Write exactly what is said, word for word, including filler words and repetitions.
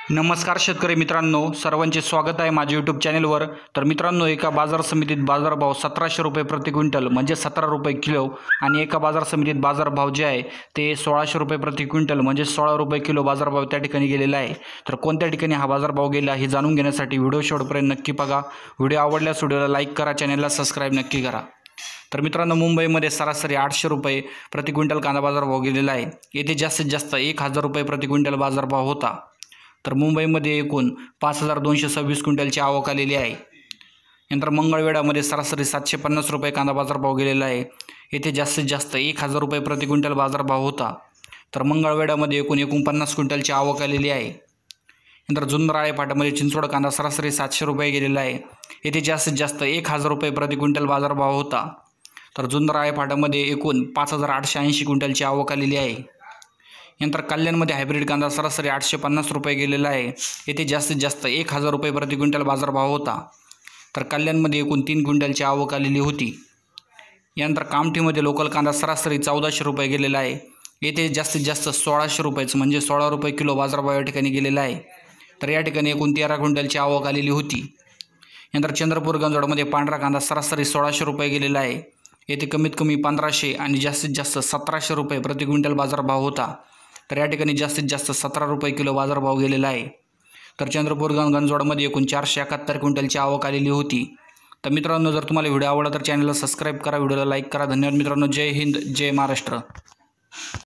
नमस्कार शेतकरी मित्रांनो, सर्वांचे स्वागत आहे माझ्या यूट्यूब चॅनलवर। तर मित्रांनो, एका बाजार समितीत बाजारभाव सतराशे रुपये प्रति क्विंटल म्हणजे सतरा रुपये किलो आणि एका बाजार समितीत बाजारभाव जे आहे ते सोळाशे रुपये प्रति क्विंटल म्हणजे सोळा रुपये किलो बाजारभाव त्या ठिकाणी गेलेला आहे। तर कोणत्या ठिकाणी हा बाजारभाव गेला हे जाणून घेण्यासाठी व्हिडिओ शेवटपर्यंत नक्की बघा। व्हिडिओ आवडल्यास व्हिडिओला लाईक करा, चॅनलला सबस्क्राईब नक्की करा। तर मित्रांनो, मुंबईमध्ये सरासरी आठशे रुपये प्रति क्विंटल कांदा बाजारभाव गेलेला आहे। येथे जास्तीत जास्त एक हजार रुपये प्रति क्विंटल बाजारभाव होता। तर मुंबईमध्ये एकूण पाच हजार दोनशे सव्वीस क्विंटलची आवक आलेली आहे। नंतर मंगळवेढ्यामध्ये सरासरी सातशे पन्नास रुपये कांदा बाजारभाव गेलेला आहे। येथे जास्तीत जास्त एक हजार रुपये प्रति क्विंटल बाजारभाव होता। तर मंगळवेढ्यामध्ये एकूण एकोणपन्नास क्विंटलची आवक आलेली आहे। नंतर जुन्नर फाट्यामध्ये चिंचवड कांदा सरासरी सातशे रुपये गेलेला आहे। येथे जास्तीत जास्त एक हजार रुपये प्रति क्विंटल बाजारभाव होता। तर जुन्नर फाट्यामध्ये एकूण पाच हजार आठशे ऐंशी क्विंटलची आवक आलेली आहे। नंतर कल्याणमध्ये हायब्रिड कांदा सरासरी आठशे पन्नास रुपये गेलेला आहे। येथे जास्तीत जास्त एक हजार रुपये प्रति क्विंटल बाजारभाव होता। तर कल्याणमध्ये एकूण तीन क्विंटलची आवक आलेली होती। यानंतर कामठीमध्ये लोकल कांदा सरासरी चौदाशे रुपये गेलेला आहे। येथे जास्तीत जास्त सोळाशे रुपयेच म्हणजे सोळा रुपये किलो बाजारभाव या ठिकाणी गेलेला आहे। तर या ठिकाणी एकूण तेरा क्विंटलची आवक आलेली होती। नंतर चंद्रपूर गंजवडमध्ये पांढरा कांदा सरासरी सोळाशे रुपये गेलेला आहे। येथे कमीत कमी पंधराशे आणि जास्तीत जास्त सतराशे रुपये प्रति क्विंटल बाजारभाव होता। तर या ठिकाणी जास्तीत जास्त सतरा रुपये किलो बाजारभाव गेलेला आहे। तर चंद्रपूर गंजवडमध्ये एकूण चारशे एकाहत्तर क्विंटलची आवक आलेली होती। तर मित्रांनो, जर तुम्हाला व्हिडिओ आवडला तर चॅनलला सबस्क्राईब करा, व्हिडिओला लाईक करा। धन्यवाद मित्रांनो। जय हिंद, जय महाराष्ट्र।